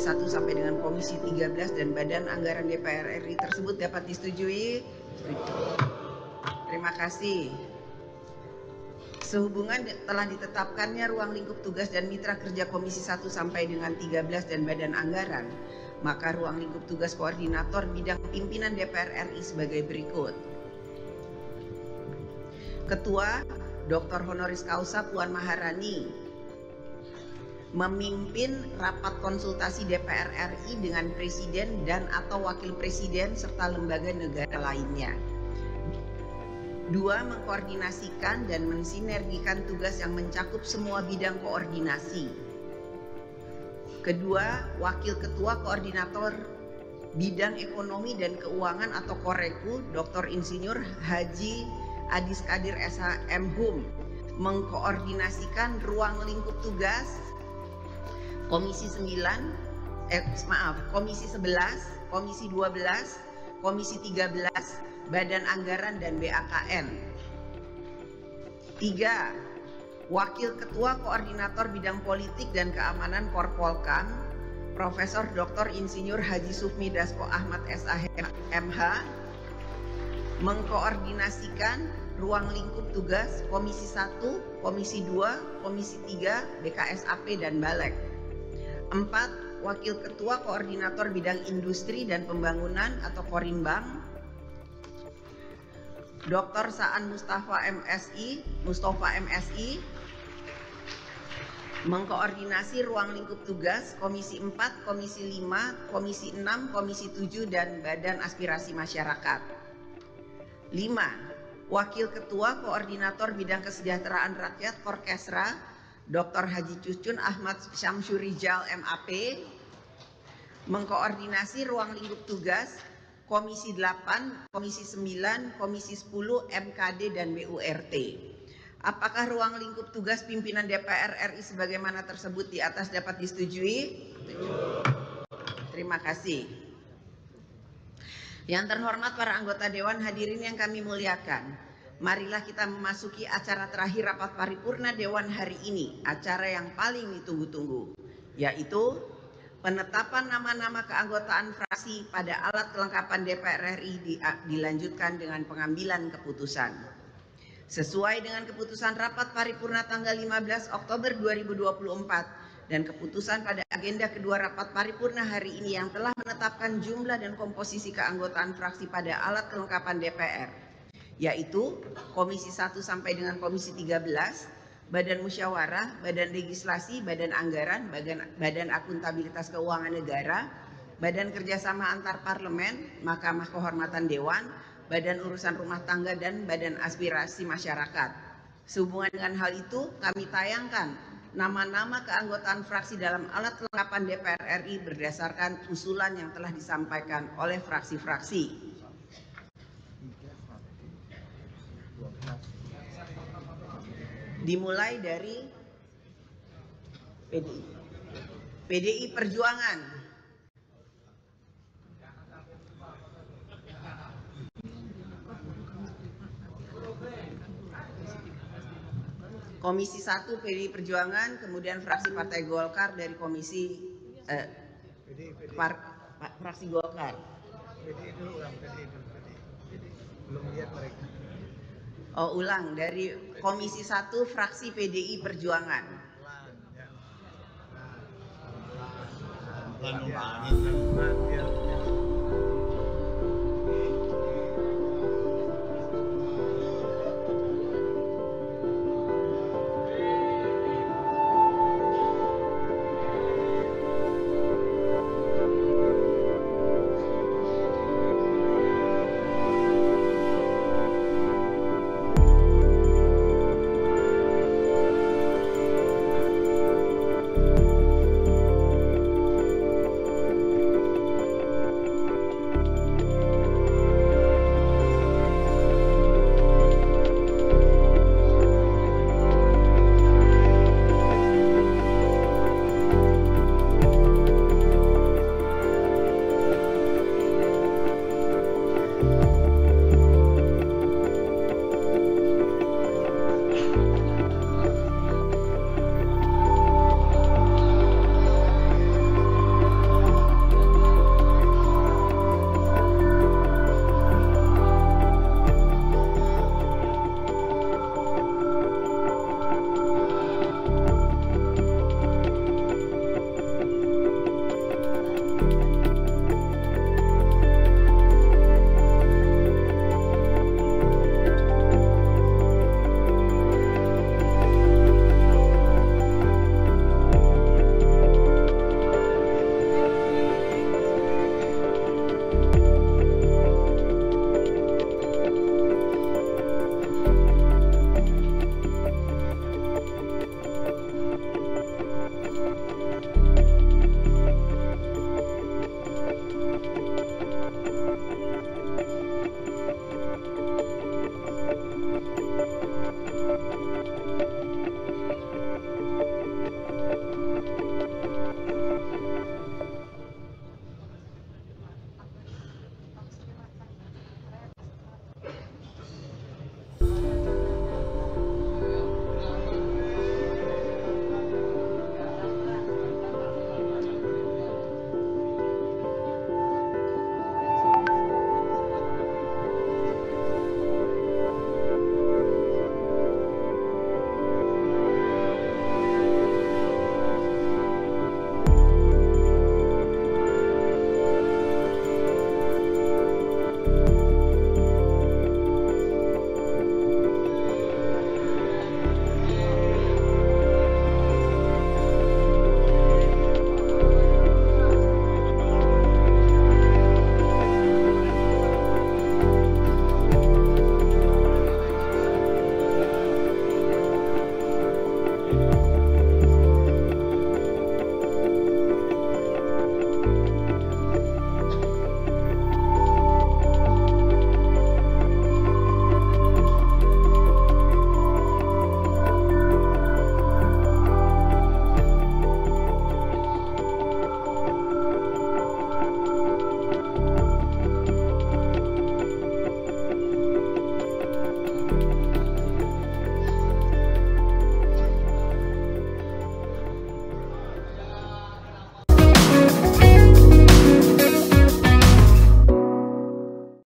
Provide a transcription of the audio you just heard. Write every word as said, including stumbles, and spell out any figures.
satu sampai dengan Komisi tiga belas dan Badan Anggaran D P R R I tersebut dapat disetujui? Setuju. Terima kasih. Sehubungan telah ditetapkannya ruang lingkup tugas dan mitra kerja Komisi satu sampai dengan tiga belas dan Badan Anggaran, maka ruang lingkup tugas koordinator bidang pimpinan D P R R I sebagai berikut. Ketua Doktor Honoris Causa Puan Maharani memimpin rapat konsultasi D P R R I dengan Presiden dan atau Wakil Presiden serta lembaga negara lainnya. Dua, mengkoordinasikan dan mensinergikan tugas yang mencakup semua bidang koordinasi. Kedua, Wakil Ketua Koordinator Bidang Ekonomi dan Keuangan atau Koreku Doktor Insinyur Haji Adis Kadir S H M Hum mengkoordinasikan ruang lingkup tugas Komisi sembilan, eh, maaf, Komisi sebelas, Komisi dua belas, Komisi tiga belas, Badan Anggaran dan B A K N. Tiga, Wakil Ketua Koordinator Bidang Politik dan Keamanan Korpolkam, Profesor Doktor Insinyur Haji Sufmi Dasko Ahmad S H M H mengkoordinasikan ruang lingkup tugas Komisi satu, Komisi dua, Komisi tiga, B K S A P dan Balek. Empat, Wakil Ketua Koordinator Bidang Industri dan Pembangunan atau Korimbang, Doktor Saan Mustafa M Si, Mustafa M Si mengkoordinasi ruang lingkup tugas Komisi empat, Komisi lima, Komisi enam, Komisi tujuh dan Badan Aspirasi Masyarakat. Lima, Wakil Ketua Koordinator Bidang Kesejahteraan Rakyat Korkesra Doktor Haji Cucun Ahmad Syamsurijal M A P mengkoordinasi ruang lingkup tugas Komisi delapan, Komisi sembilan, Komisi sepuluh, M K D dan B U R T. Apakah ruang lingkup tugas pimpinan D P R R I sebagaimana tersebut di atas dapat disetujui? Terima kasih. Yang terhormat para anggota Dewan, hadirin yang kami muliakan, marilah kita memasuki acara terakhir rapat paripurna Dewan hari ini, acara yang paling ditunggu-tunggu, yaitu penetapan nama-nama keanggotaan fraksi pada alat kelengkapan D P R R I dilanjutkan dengan pengambilan keputusan. Sesuai dengan keputusan rapat paripurna tanggal lima belas Oktober dua ribu dua puluh empat dan keputusan pada agenda kedua rapat paripurna hari ini yang telah menetapkan jumlah dan komposisi keanggotaan fraksi pada alat kelengkapan D P R, yaitu Komisi satu sampai dengan Komisi tiga belas, Badan Musyawarah, Badan Legislasi, Badan Anggaran, Badan, Badan Akuntabilitas Keuangan Negara, Badan Kerjasama Antar Parlemen, Mahkamah Kehormatan Dewan, Badan Urusan Rumah Tangga dan Badan Aspirasi Masyarakat. Sehubungan dengan hal itu, kami tayangkan nama-nama keanggotaan fraksi dalam alat kelengkapan D P R R I berdasarkan usulan yang telah disampaikan oleh fraksi-fraksi. Dimulai dari P D I, P D I Perjuangan, Komisi satu P D I Perjuangan, kemudian fraksi Partai Golkar dari Komisi eh, par, par, fraksi Golkar. P D I dulu, P D I dulu, P D I. Belum lihat mereka. Oh, ulang dari Komisi satu fraksi P D I Perjuangan. Pelan, ya. Pelan, pelan, pelan, pelan,